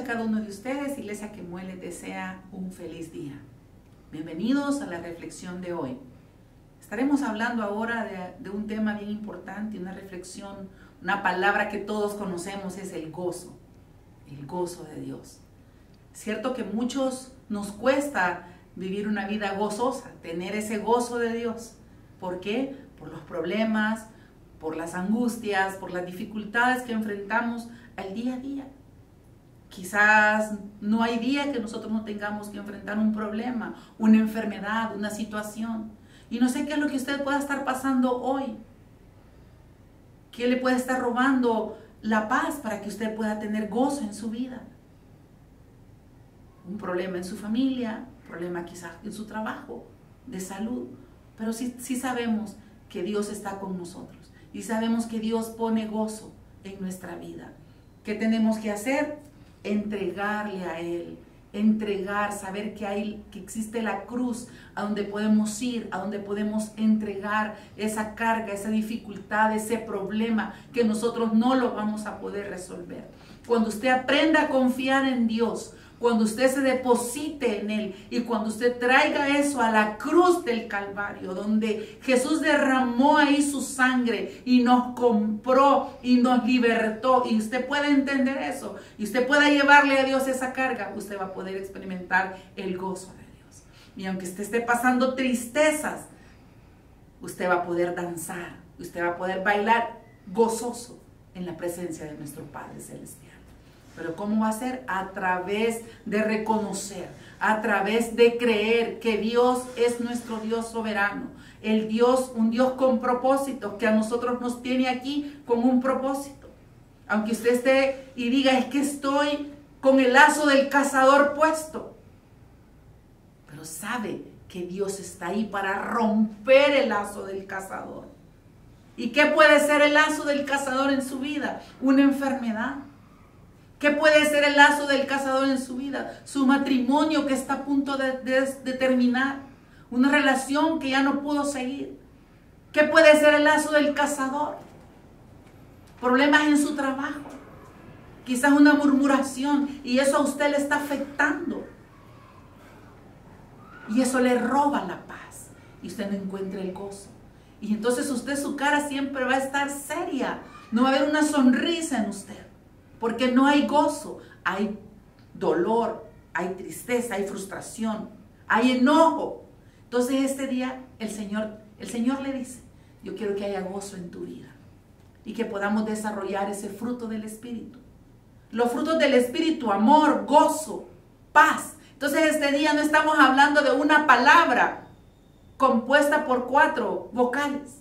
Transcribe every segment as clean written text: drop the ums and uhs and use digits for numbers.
a cada uno de ustedes. Iglesia Quemuel les desea un feliz día. Bienvenidos a la reflexión de hoy. Estaremos hablando ahora de un tema bien importante, una reflexión, una palabra que todos conocemos, es el gozo de Dios. Es cierto que muchos nos cuesta vivir una vida gozosa, tener ese gozo de Dios. ¿Por qué? Por los problemas, por las angustias, por las dificultades que enfrentamos al día a día. Quizás no hay día que nosotros no tengamos que enfrentar un problema, una enfermedad, una situación. Y no sé qué es lo que usted pueda estar pasando hoy. ¿Qué le puede estar robando la paz para que usted pueda tener gozo en su vida? Un problema en su familia, un problema quizás en su trabajo, de salud. Pero sí sabemos que Dios está con nosotros. Y sabemos que Dios pone gozo en nuestra vida. ¿Qué tenemos que hacer? Entregarle a Él. Saber que existe la cruz a donde podemos ir, a donde podemos entregar esa carga, esa dificultad, ese problema que nosotros no lo vamos a poder resolver. Cuando usted aprenda a confiar en Dios, cuando usted se deposite en Él y cuando usted traiga eso a la cruz del Calvario, donde Jesús derramó ahí su sangre y nos compró y nos libertó, y usted puede entender eso, y usted pueda llevarle a Dios esa carga, usted va a poder experimentar el gozo de Dios. Y aunque usted esté pasando tristezas, usted va a poder danzar, usted va a poder bailar gozoso en la presencia de nuestro Padre Celestial. Pero ¿cómo va a ser? A través de reconocer, a través de creer que Dios es nuestro Dios soberano. Un Dios con propósito, que a nosotros nos tiene aquí con un propósito. Aunque usted esté y diga, es que estoy con el lazo del cazador puesto. Pero sabe que Dios está ahí para romper el lazo del cazador. ¿Y qué puede ser el lazo del cazador en su vida? Una enfermedad. ¿Qué puede ser el lazo del cazador en su vida? Su matrimonio que está a punto de terminar. Una relación que ya no pudo seguir. ¿Qué puede ser el lazo del cazador? Problemas en su trabajo. Quizás una murmuración y eso a usted le está afectando. Y eso le roba la paz. Y usted no encuentra el gozo. Y entonces su cara siempre va a estar seria. No va a haber una sonrisa en usted. Porque no hay gozo, hay dolor, hay tristeza, hay frustración, hay enojo. Entonces este día el Señor le dice, yo quiero que haya gozo en tu vida y que podamos desarrollar ese fruto del Espíritu. Los frutos del Espíritu, amor, gozo, paz. Entonces este día no estamos hablando de una palabra compuesta por 4 vocales.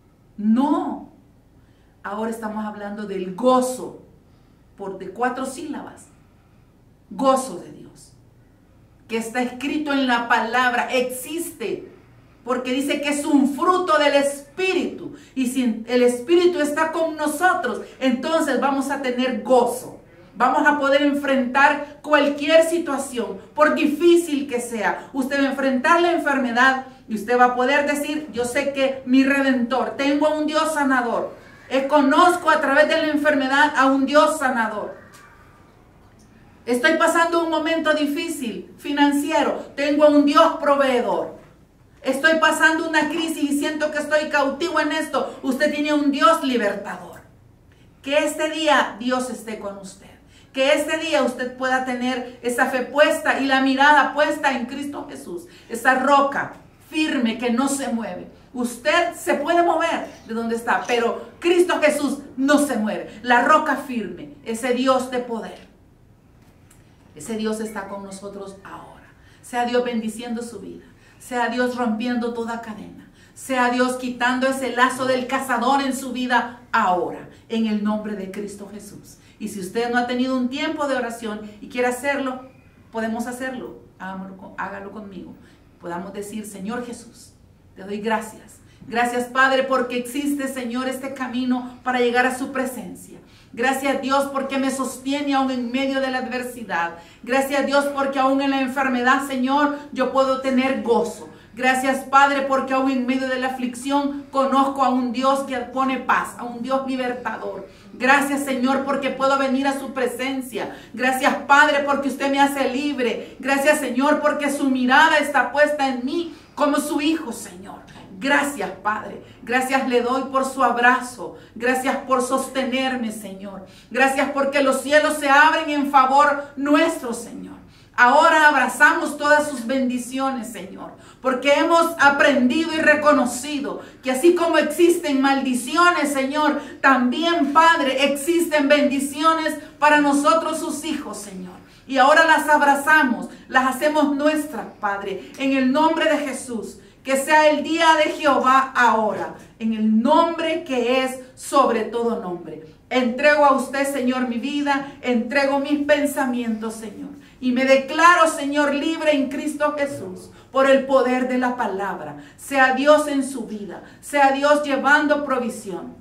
No, ahora estamos hablando del gozo de 4 sílabas, gozo de Dios, que está escrito en la palabra, existe, porque dice que es un fruto del Espíritu, y si el Espíritu está con nosotros, entonces vamos a tener gozo, vamos a poder enfrentar cualquier situación, por difícil que sea. Usted va a enfrentar la enfermedad, y usted va a poder decir, yo sé que mi Redentor, tengo a un Dios sanador, conozco a través de la enfermedad a un Dios sanador. Estoy pasando un momento difícil financiero. Tengo a un Dios proveedor. Estoy pasando una crisis y siento que estoy cautivo en esto. Usted tiene un Dios libertador. Que este día Dios esté con usted. Que este día usted pueda tener esa fe puesta y la mirada puesta en Cristo Jesús. Esa roca firme que no se mueve. Usted se puede mover de donde está, pero Cristo Jesús no se mueve. La roca firme, ese Dios de poder. Ese Dios está con nosotros ahora. Sea Dios bendiciendo su vida. Sea Dios rompiendo toda cadena. Sea Dios quitando ese lazo del cazador en su vida ahora. En el nombre de Cristo Jesús. Y si usted no ha tenido un tiempo de oración y quiere hacerlo, podemos hacerlo. Hágalo conmigo. Podamos decir, Señor Jesús, te doy gracias. Gracias, Padre, porque existe, Señor, este camino para llegar a su presencia. Gracias, Dios, porque me sostiene aún en medio de la adversidad. Gracias, Dios, porque aún en la enfermedad, Señor, yo puedo tener gozo. Gracias, Padre, porque aún en medio de la aflicción conozco a un Dios que pone paz, a un Dios libertador. Gracias, Señor, porque puedo venir a su presencia. Gracias, Padre, porque usted me hace libre. Gracias, Señor, porque su mirada está puesta en mí como su hijo, Señor. Gracias, Padre. Gracias le doy por su abrazo. Gracias por sostenerme, Señor. Gracias porque los cielos se abren en favor nuestro, Señor. Ahora abrazamos todas sus bendiciones, Señor, porque hemos aprendido y reconocido que así como existen maldiciones, Señor, también, Padre, existen bendiciones para nosotros, sus hijos, Señor. Y ahora las abrazamos, las hacemos nuestras, Padre, en el nombre de Jesús. Que sea el día de Jehová ahora, en el nombre que es sobre todo nombre. Entrego a usted, Señor, mi vida, entrego mis pensamientos, Señor. Y me declaro, Señor, libre en Cristo Jesús por el poder de la palabra. Sea Dios en su vida, sea Dios llevando provisión,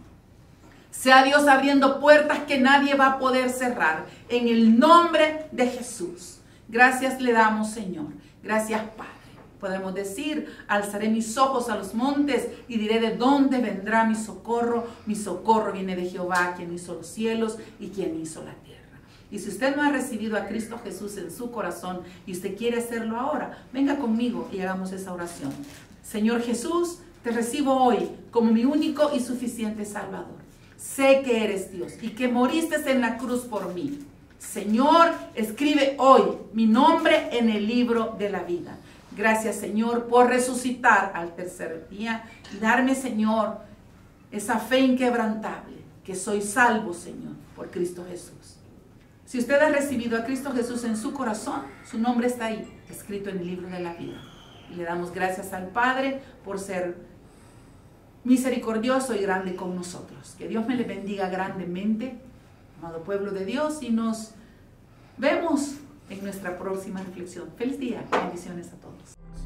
sea Dios abriendo puertas que nadie va a poder cerrar. En el nombre de Jesús. Gracias le damos, Señor. Gracias, Padre. Podemos decir, alzaré mis ojos a los montes y diré de dónde vendrá mi socorro. Mi socorro viene de Jehová, quien hizo los cielos y quien hizo la tierra. Y si usted no ha recibido a Cristo Jesús en su corazón y usted quiere hacerlo ahora, venga conmigo y hagamos esa oración. Señor Jesús, te recibo hoy como mi único y suficiente Salvador. Sé que eres Dios y que moriste en la cruz por mí. Señor, escribe hoy mi nombre en el libro de la vida. Gracias, Señor, por resucitar al tercer día y darme, Señor, esa fe inquebrantable, que soy salvo, Señor, por Cristo Jesús. Si usted ha recibido a Cristo Jesús en su corazón, su nombre está ahí, escrito en el libro de la vida. Y le damos gracias al Padre por ser misericordioso y grande con nosotros. Que Dios me le bendiga grandemente, amado pueblo de Dios, y nos vemos en nuestra próxima reflexión. Feliz día, bendiciones a todos.